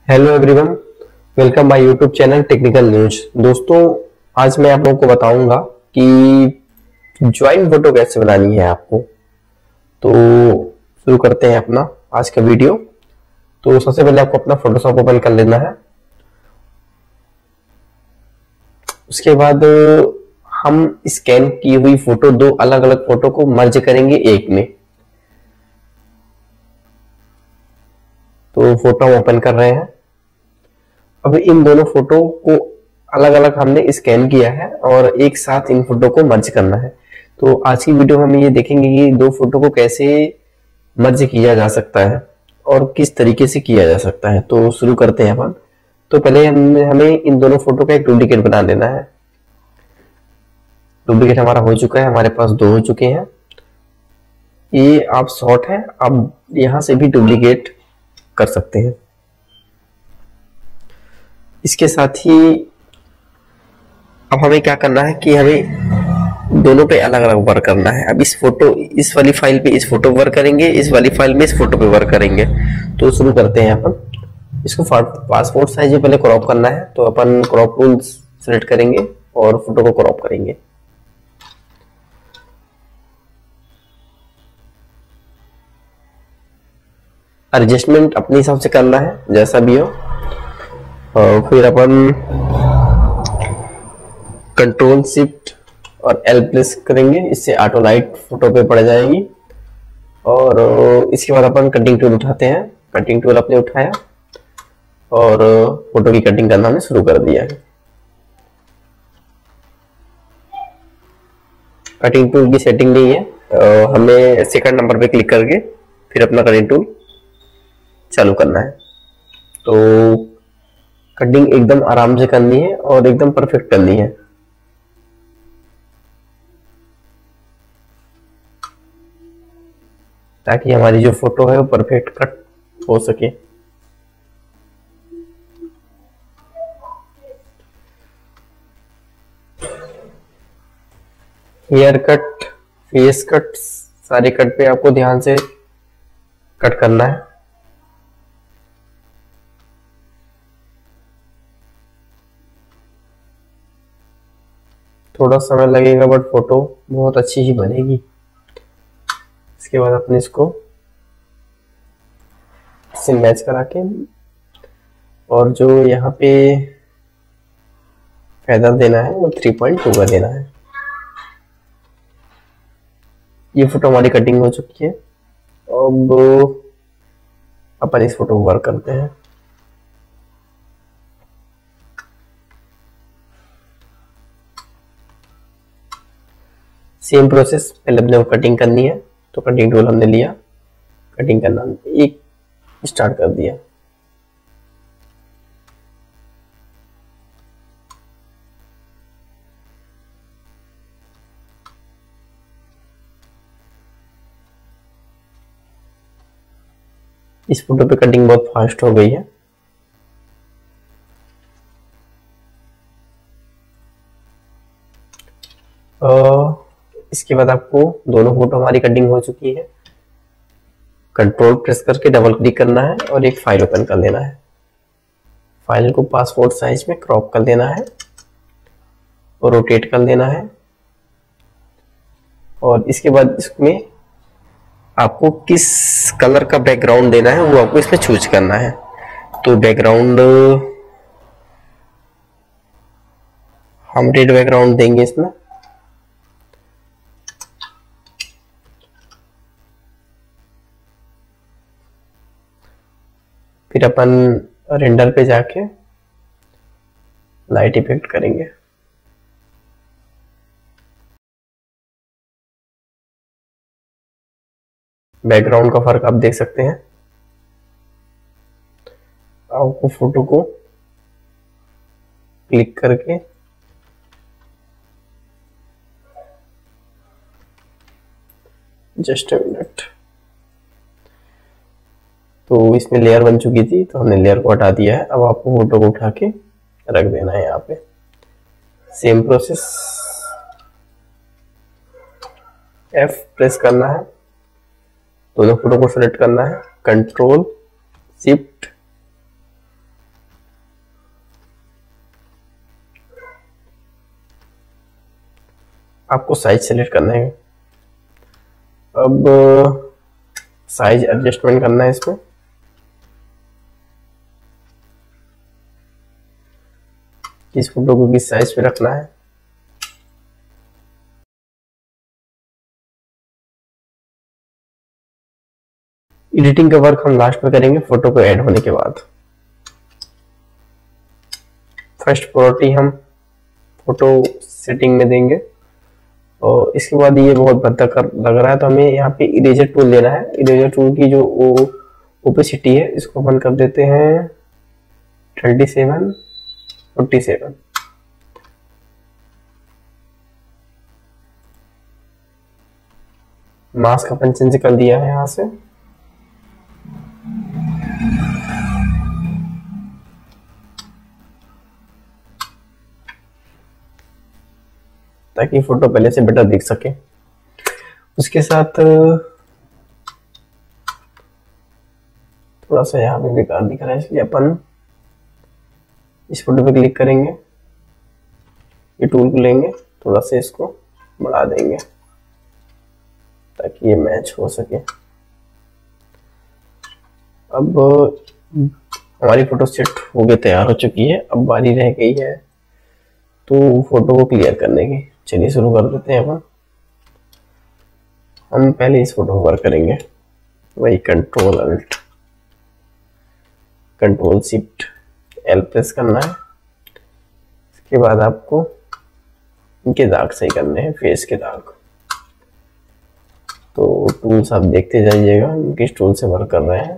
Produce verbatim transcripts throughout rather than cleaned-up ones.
Hello everyone, welcome my YouTube channel technical news. दोस्तों, आज मैं आप लोगों को बताऊंगा कि ज्वाइन फोटो कैसे बनानी है आपको। तो शुरू करते हैं अपना आज का वीडियो। तो सबसे पहले आपको अपना फोटोशॉप ओपन कर लेना है। उसके बाद हम स्कैन की हुई फोटो, दो अलग अलग फोटो को मर्ज करेंगे एक में। तो फोटो हम ओपन कर रहे हैं। अब इन दोनों फोटो को अलग अलग हमने स्कैन किया है और एक साथ इन फोटो को मर्ज करना है। तो आज की वीडियो में हम ये देखेंगे कि दो फोटो को कैसे मर्ज किया जा सकता है और किस तरीके से किया जा सकता है। तो शुरू करते हैं अपन। तो पहले हमें हमें इन दोनों फोटो का एक डुप्लीकेट बना लेना है। डुप्लीकेट हमारा हो चुका है, हमारे पास दो हो चुके हैं। ये आप शॉर्ट है, आप यहां से भी डुप्लीकेट कर सकते हैं। इसके साथ ही अब हमें क्या करना है कि हमें दोनों पे अलग अलग वर्क करना है। अब इस फोटो इस वाली फाइल पे इस फोटो वर्क करेंगे, इस वाली फाइल में इस फोटो पे वर्क करेंगे। तो शुरू करते हैं अपन। इसको पासपोर्ट साइज में पहले क्रॉप करना है। तो अपन क्रॉप टूल सेलेक्ट करेंगे और फोटो को क्रॉप करेंगे। एडजस्टमेंट अपने हिसाब से करना है, जैसा भी हो। और फिर अपन कंट्रोल शिफ्ट और एल प्रेस करेंगे, इससे ऑटो लाइट फोटो पे पड़ जाएगी। और इसके बाद अपन कटिंग टूल उठाते हैं। कटिंग टूल अपने उठाया और फोटो की कटिंग करना हमने शुरू कर दिया है। कटिंग टूल की सेटिंग नहीं है, हमें सेकंड नंबर पे क्लिक करके फिर अपना कटिंग टूल चालू करना है। तो कटिंग एकदम आराम से करनी है और एकदम परफेक्ट करनी है। ताकि हमारी जो फोटो है वो परफेक्ट कट हो सके। हेयर कट, फेस कट, सारे कट पे आपको ध्यान से कट करना है। थोड़ा समय लगेगा बट फोटो बहुत अच्छी ही बनेगी। इसके बाद अपने इसको इससे मैच करा के और जो यहाँ पे फेदर देना है वो थ्री पॉइंट टू का देना है। ये फोटो हमारी कटिंग हो चुकी है। अब अपन इस फोटो को वर्क करते हैं। सेम प्रोसेस, पहले अपने को कटिंग करनी है। तो कटिंग टूल हमने लिया, कटिंग करना एक स्टार्ट कर दिया। इस फोटो पे कटिंग बहुत फास्ट हो गई है। आ, इसके बाद आपको दोनों फोटो हमारी कटिंग हो चुकी है। कंट्रोल प्रेस करके डबल क्लिक करना है और एक फाइल ओपन कर लेना है। फाइल को पासपोर्ट साइज में क्रॉप कर देना है और रोटेट कर देना है। और इसके बाद इसमें आपको किस कलर का बैकग्राउंड देना है वो आपको इसमें चूज करना है। तो बैकग्राउंड हम रेड बैकग्राउंड देंगे इसमें। फिर अपन रेंडर पे जाके लाइट इफेक्ट करेंगे। बैकग्राउंड का फर्क आप देख सकते हैं। आपको फोटो को क्लिक करके जस्ट अ मिनट। तो इसमें लेयर बन चुकी थी तो हमने लेयर को हटा दिया है। अब आपको फोटो को उठा के रख देना है यहाँ पे। सेम प्रोसेस, एफ प्रेस करना है, दोनों फोटो को सेलेक्ट करना है, कंट्रोल शिफ्ट आपको साइज सेलेक्ट करना है। अब साइज एडजस्टमेंट करना है इसमें। इस फोटो को किस साइज पे रखना है। एडिटिंग का वर्क हम लास्ट में करेंगे फोटो को ऐड होने के बाद। फर्स्ट प्रायोरिटी हम फोटो सेटिंग में देंगे और इसके बाद ये बहुत भद्दा कर लग रहा है तो हमें यहाँ पे इरेजर टूल लेना है। इरेजर टूल की जो ओपेसिटी है इसको बंद कर देते हैं thirty seven forty seven. Mask अपन चेंज कर दिया है यहाँ से। ताकि फोटो पहले से बेटर दिख सके। उसके साथ थोड़ा सा यहाँ पे बेकार दिख रहा है इसलिए अपन इस फोटो पे क्लिक करेंगे, ये टूल को लेंगे, थोड़ा सा इसको बढ़ा देंगे ताकि ये मैच हो सके। अब हमारी फोटो सेट हो गई, तैयार हो चुकी है। अब बारी रह गई है तो फोटो को क्लियर करने की। चलिए शुरू कर देते हैं। अपन हम पहले इस फोटो को वर्क करेंगे, वही control alt control shift L press करना है। इसके बाद आपको इनके दाग सही करने हैं, फेस के दाग। तो टूल्स आप देखते जाइएगा हम किस टूल से वर्क कर रहे हैं।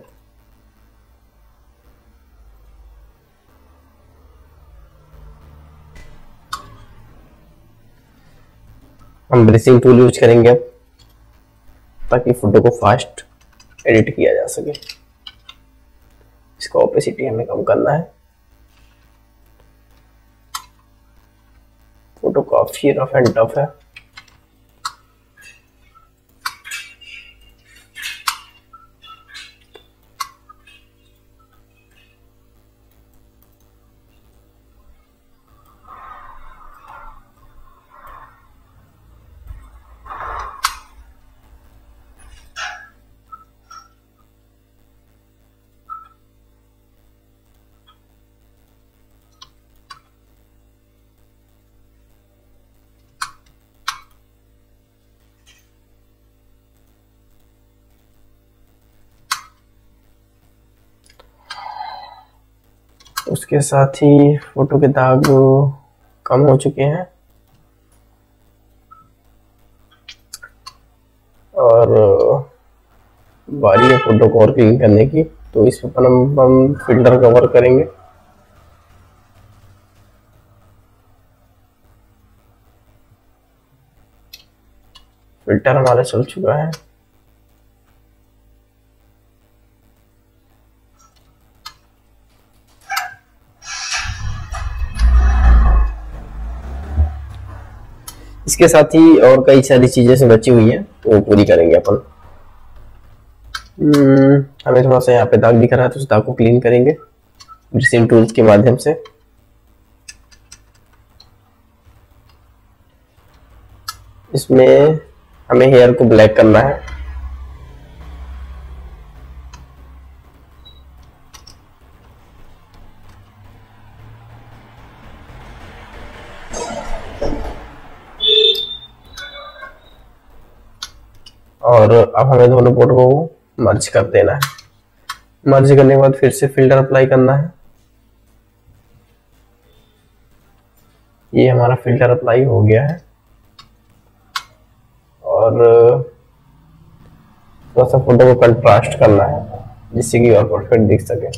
हम ब्रशिंग टूल यूज करेंगे अब ताकि फोटो को फास्ट एडिट किया जा सके। इसका ओपेसिटी हमें कम करना है। फोटो काफी रफ एंड टफ है। उसके साथ ही फोटो के दाग कम हो चुके हैं और बारी है फोटो को और क्लीन करने की। तो इस पर हम, हम फिल्टर कवर करेंगे। फिल्टर हमारा चल चुका है। इसके साथ ही और कई सारी चीजें से बची हुई हैं तो वो पूरी करेंगे अपन। हमें थोड़ा सा यहाँ पे दाग दिख रहा है तो उस दाग को क्लीन करेंगे ब्रशिंग टूल्स के माध्यम से। इसमें हमें हेयर को ब्लैक करना है। और अब हमें दोनों फोटो को मर्ज कर देना है। मर्ज करने के बाद फिर से फिल्टर अप्लाई करना है। ये हमारा फिल्टर अप्लाई हो गया है और थोड़ा सा फोटो को कंट्रास्ट करना है जिससे कि और परफेक्ट दिख सके।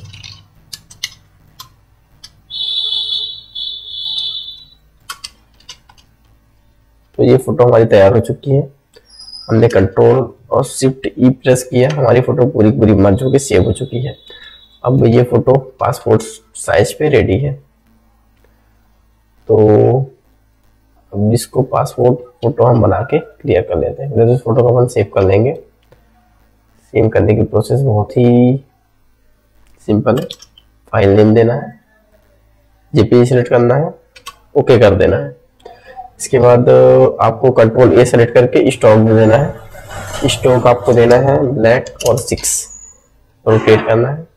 तो ये फोटो हमारी तैयार हो चुकी है। हमने कंट्रोल और शिफ्ट ई प्रेस किया, हमारी फोटो पूरी पूरी मर्ज होकर सेव हो चुकी है। अब ये फोटो पासपोर्ट साइज पे रेडी है। तो अब इसको पासपोर्ट फोटो हम बना के क्लियर कर लेते हैं। तो इस फोटो को अपन सेव कर लेंगे। सेव करने की प्रोसेस बहुत ही सिंपल है। फाइल नेम देना है, जेपीजी सिलेक्ट करना है, ओके कर देना है। इसके बाद आपको कंट्रोल ए सेलेक्ट करके स्टॉक दे देना है। स्टॉक आपको देना है ब्लैक और सिक्स, रोटेट करना है।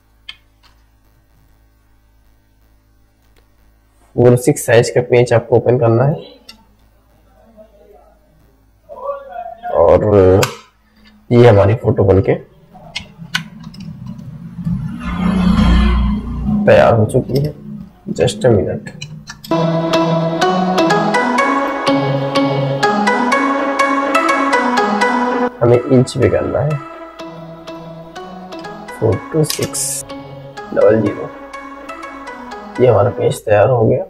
फोर सिक्स साइज का पेज आपको ओपन करना है और ये हमारी फोटो बनके तैयार हो चुकी है। Just a minute. हमें इंच पे करना है, four two six double zero. ये हमारा पेज तैयार हो गया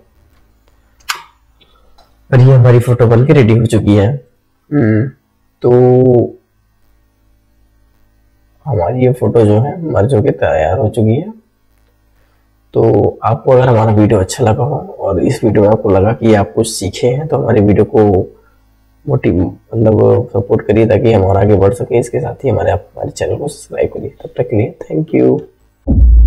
और ये हमारी फोटो बनके रेडी हो चुकी है। हम्म तो हमारी ये फोटो जो है मर्ज होके तैयार हो चुकी है। तो आपको अगर हमारा वीडियो अच्छा लगा हो और इस वीडियो में आपको लगा कि आप कुछ सीखे हैं तो हमारे वीडियो को मोटिव मतलब सपोर्ट करिए ताकि हम और आगे बढ़ सके। इसके साथ ही हमारे आप हमारे चैनल को सब्सक्राइब करिए। तब तक के लिए थैंक यू।